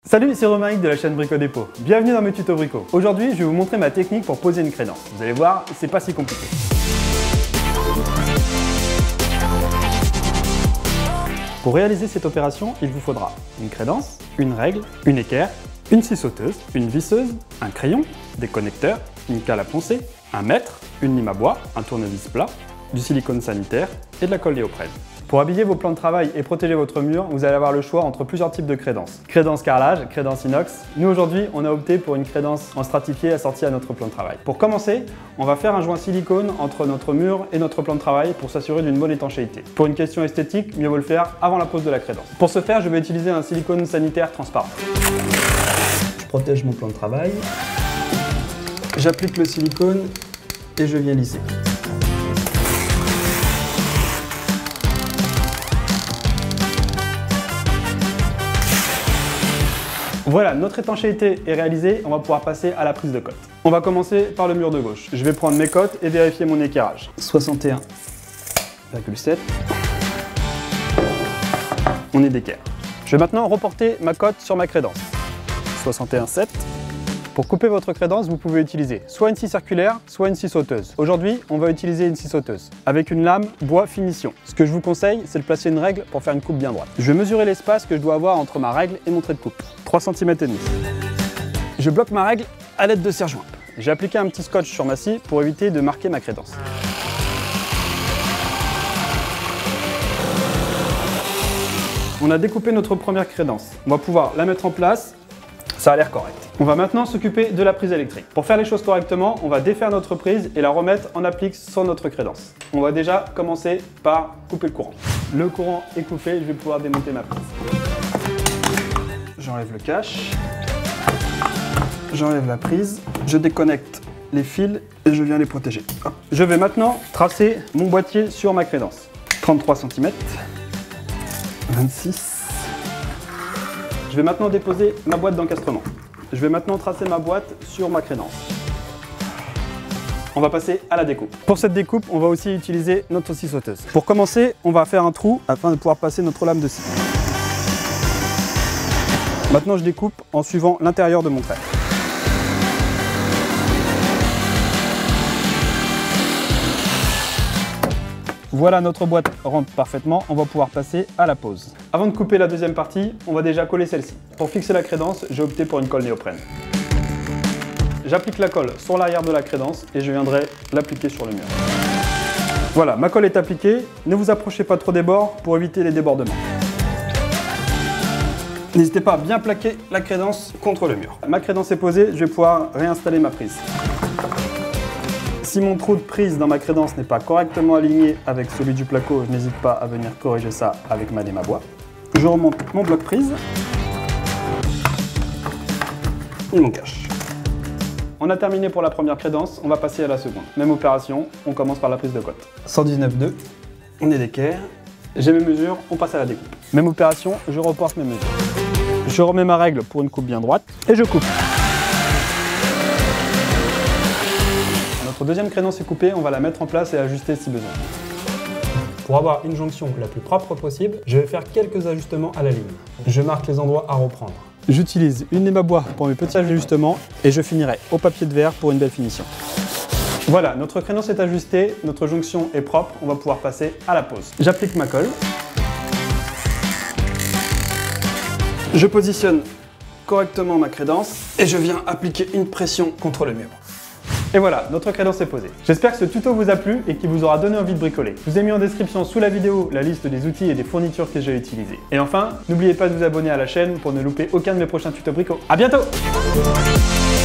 Salut, c'est Romaric de la chaîne Brico Dépôt. Bienvenue dans mes tutos brico. Aujourd'hui, je vais vous montrer ma technique pour poser une crédence. Vous allez voir, c'est pas si compliqué. Pour réaliser cette opération, il vous faudra une crédence, une règle, une équerre, une scie sauteuse, une visseuse, un crayon, des connecteurs, une cale à poncer, un mètre, une lime à bois, un tournevis plat, du silicone sanitaire et de la colle néoprène. Pour habiller vos plans de travail et protéger votre mur, vous allez avoir le choix entre plusieurs types de crédences. Crédence carrelage, crédence inox. Nous aujourd'hui, on a opté pour une crédence en stratifié assortie à notre plan de travail. Pour commencer, on va faire un joint silicone entre notre mur et notre plan de travail pour s'assurer d'une bonne étanchéité. Pour une question esthétique, mieux vaut le faire avant la pose de la crédence. Pour ce faire, je vais utiliser un silicone sanitaire transparent. Je protège mon plan de travail. J'applique le silicone et je viens lisser. Voilà, notre étanchéité est réalisée, on va pouvoir passer à la prise de cote. On va commencer par le mur de gauche. Je vais prendre mes cotes et vérifier mon équerrage. 61,7. On est d'équerre. Je vais maintenant reporter ma cote sur ma crédence. 61,7. Pour couper votre crédence, vous pouvez utiliser soit une scie circulaire, soit une scie sauteuse. Aujourd'hui, on va utiliser une scie sauteuse avec une lame bois finition. Ce que je vous conseille, c'est de placer une règle pour faire une coupe bien droite. Je vais mesurer l'espace que je dois avoir entre ma règle et mon trait de coupe. 3,5 cm. Je bloque ma règle à l'aide de serre-joint. J'ai appliqué un petit scotch sur ma scie pour éviter de marquer ma crédence. On a découpé notre première crédence. On va pouvoir la mettre en place. Ça a l'air correct. On va maintenant s'occuper de la prise électrique. Pour faire les choses correctement, on va défaire notre prise et la remettre en applique sur notre crédence. On va déjà commencer par couper le courant. Le courant est coupé, je vais pouvoir démonter ma prise. J'enlève le cache. J'enlève la prise. Je déconnecte les fils et je viens les protéger. Hop. Je vais maintenant tracer mon boîtier sur ma crédence. 33 cm. 26. Je vais maintenant déposer ma boîte d'encastrement. Je vais maintenant tracer ma boîte sur ma crédence. On va passer à la découpe. Pour cette découpe, on va aussi utiliser notre scie sauteuse. Pour commencer, on va faire un trou afin de pouvoir passer notre lame de scie. Maintenant, je découpe en suivant l'intérieur de mon trait. Voilà, notre boîte rentre parfaitement, on va pouvoir passer à la pose. Avant de couper la deuxième partie, on va déjà coller celle-ci. Pour fixer la crédence, j'ai opté pour une colle néoprène. J'applique la colle sur l'arrière de la crédence et je viendrai l'appliquer sur le mur. Voilà, ma colle est appliquée, ne vous approchez pas trop des bords pour éviter les débordements. N'hésitez pas à bien plaquer la crédence contre le mur. Ma crédence est posée, je vais pouvoir réinstaller ma prise. Si mon trou de prise dans ma crédence n'est pas correctement aligné avec celui du placo, je n'hésite pas à venir corriger ça avec ma lime à bois. Je remonte mon bloc prise et mon cache. On a terminé pour la première crédence, on va passer à la seconde. Même opération, on commence par la prise de cote. 119,2, on est d'équerre. J'ai mes mesures, on passe à la découpe. Même opération, je reporte mes mesures. Je remets ma règle pour une coupe bien droite et je coupe. Notre deuxième crédence est coupée, on va la mettre en place et ajuster si besoin. Pour avoir une jonction la plus propre possible, je vais faire quelques ajustements à la ligne. Je marque les endroits à reprendre. J'utilise une lime à bois pour mes petits ajustements et je finirai au papier de verre pour une belle finition. Voilà, notre crédence est ajustée, notre jonction est propre, on va pouvoir passer à la pose. J'applique ma colle. Je positionne correctement ma crédence et je viens appliquer une pression contre le mur. Et voilà, notre crédence est posée. J'espère que ce tuto vous a plu et qu'il vous aura donné envie de bricoler. Je vous ai mis en description sous la vidéo la liste des outils et des fournitures que j'ai utilisées. Et enfin, n'oubliez pas de vous abonner à la chaîne pour ne louper aucun de mes prochains tutos brico. À bientôt!